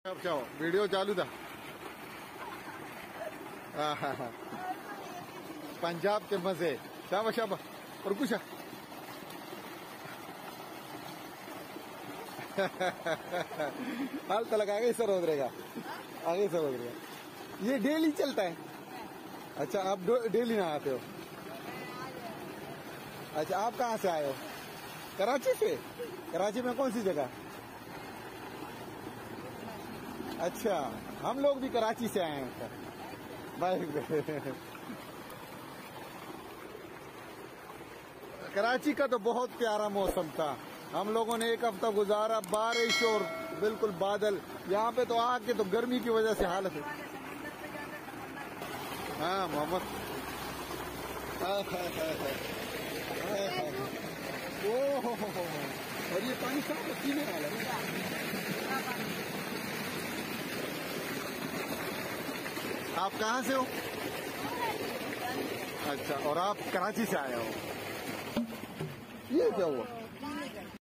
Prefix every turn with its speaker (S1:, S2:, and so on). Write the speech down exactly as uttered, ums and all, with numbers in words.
S1: अब क्या हो, वीडियो चालू था। हाँ हाँ हाँ, पंजाब के मजे। शाबाश शाबाश, और कुछ हाल तलक आगे सर उधरेगा, आगे सर उधरेगा। ये डेली चलता है? अच्छा, आप डेली ना आते हो? अच्छा, आप कहाँ से आए हो? कराची से? कराची में कौन सी जगह? अच्छा, हम लोग भी कराची से आए हैं सर। भाई कराची का तो बहुत प्यारा मौसम था। हम लोगों ने एक हफ्ता गुजारा, बारिश और बिल्कुल बादल। यहाँ पे तो आके तो गर्मी की वजह से हालत है। हाँ मोहम्मद, ओह, और ये पानी साफ पीने वाला है। आप कहाँ से हो? अच्छा, और आप कराची से आए हो? ये क्या हुआ?